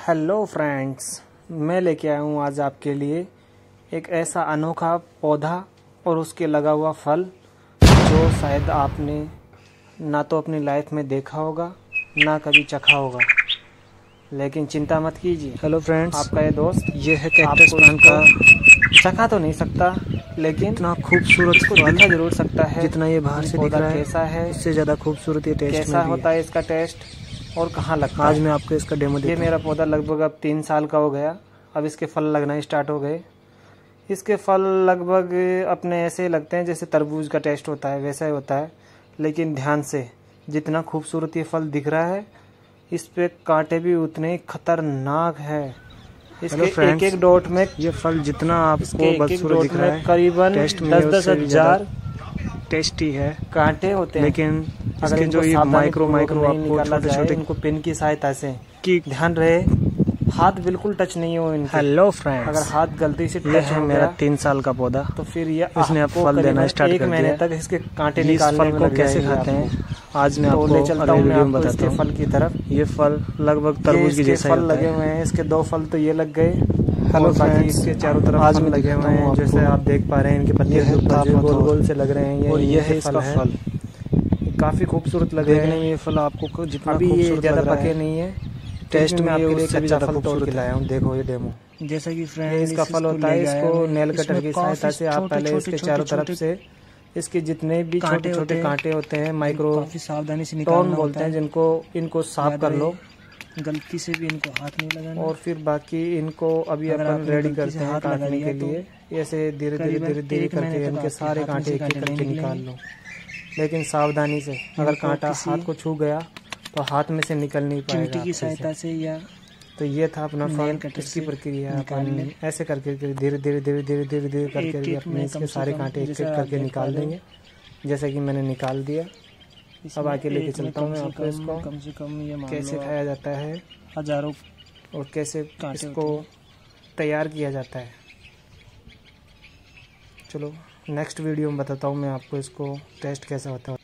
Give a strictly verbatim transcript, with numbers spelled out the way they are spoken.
Hello friends, मैं लेके आया हूँ आज आपके लिए एक ऐसा अनोखा पौधा और उसके लगा हुआ फल जो शायद आपने ना तो अपनी लाइफ में देखा होगा ना कभी चखा होगा। लेकिन चिंता मत कीजिए। हेलो फ्रेंड्स, आपका ये दोस्त ये है कैक्टस प्लांट का। चखा तो नहीं सकता लेकिन इतना खूबसूरत इसको दिखा जरूर सकता है। जितना ये बाहर से दिख रहा है कैसा है, उससे ज़्यादा खूबसूरत ये टेस्ट कैसा में भी होता है इसका टेस्ट और कहाँ लगता आज है। मैं आपको इसका डेमो देता ये हूँ। मेरा पौधा लगभग अब तीन साल का हो गया। अब इसके फल लगना स्टार्ट हो गए। इसके फल लगभग अपने ऐसे लगते हैं जैसे तरबूज का टेस्ट होता है, वैसा ही होता है। लेकिन ध्यान से, जितना खूबसूरत ये फल दिख रहा है इस पे कांटे भी उतने ही खतरनाक है। इसके एक एक डॉट में ये फल जितना आपको बदसूरत दिख रहा है करीबन टेस्ट में दस दस हजार टेस्टी है कांटे होते हैं। लेकिन अगर इसके जो ये माइक्रो माइक्रो आपको निकाला छोटे जाए छोटे इनको पिन की सहायता से, की ध्यान रहे हाथ बिल्कुल टच नहीं हो इनके। हेलो फ्रेंड्स, अगर हाथ गलती से ये टच है हो मेरा गया तीन साल का पौधा। तो फिर ये इसने अब फल देना स्टार्ट एक कर महीने दिया। तक इसके कांटे इस निकालने फल में को लग कैसे जाएंगे खाते हैं आपको। आज मैं तो आपको ले चलता हूँ अगले मैं वीडियो में आपको बताता इसके हूँ। फल की तरफ। ये फल लगभग तरबूज की जैसा फल ही होता लगे है। हुए हैं, इसके दो फल तो ये लग गए। हेलो और बाकी फ्रेंड्स, इसके चारों तरफ आज फल मैं लगे हुए दिखाता हूँ हैं, जैसे आपको। आप देख पा रहे हैं इनके पत्ते ये के है ऊपर जो तापमत गोल और- गोल से लग रहे हैं। और ये है इसका इसका फल। काफी खूबसूरत लग रहे देखने हैं। में ये फल आपको जितना अभी ये खूबसूरत ज्यादा लग रहा पके है नहीं है। टेस्ट में आपके ये लिए उससे भी कच्चा ज़्यादा फल तोड़ खूबसूरत के लाया हूँ। देखो ये डेमो जैसा कि ये फ्रेंड इसका फल होता है। इसको नेल कटर की सहायता से आप पहले इसके चारों तरफ से इसके जितने भी छोटे छोटे कांटे होते हैं, माइक्रो काफी सावधानी से टोन निकालना बोलते हैं जिनको, इनको साफ कर लो। गलती से भी इनको हाथ नहीं लगाना। और फिर बाकी इनको अभी अगर अपन आपने रेडी गलती से करते हैं हाथ लगा काटने के दिया तो लिए। ऐसे धीरे धीरे करीबन धीरे धीरे एक महीने करके तक इनके आपके सारे हाथ में कांटे से एक एक कांटे करके नहीं निकाल निकलेंगे। लो। लेकिन सावधानी से, अगर इनको कांटा किसी हाथ को छू गया तो हाथ में से निकल नहीं चिमटी पाएगा की आपसे। सहायता से या तो ये था अपना फल। नेल कटर इसकी से प्रक्रिया निकाल अपन लें। ऐसे करके धीरे धीरे धीरे धीरे धीरे धीरे धीरे करके एक एक अपने में इसके कम से सारे कम कांटे एक एक जैसा आप करके देख निकाल पा रहे देंगे, जैसे कि मैंने निकाल दिया। अब आके लेके चलता हूँ मैं आपको इसको, कम से कम ये मान कैसे लो खाया जाता है हजारों और कैसे कांटे इसको तैयार किया जाता है। चलो नेक्स्ट वीडियो में बताता हूँ मैं आपको इसको टेस्ट कैसा होता है।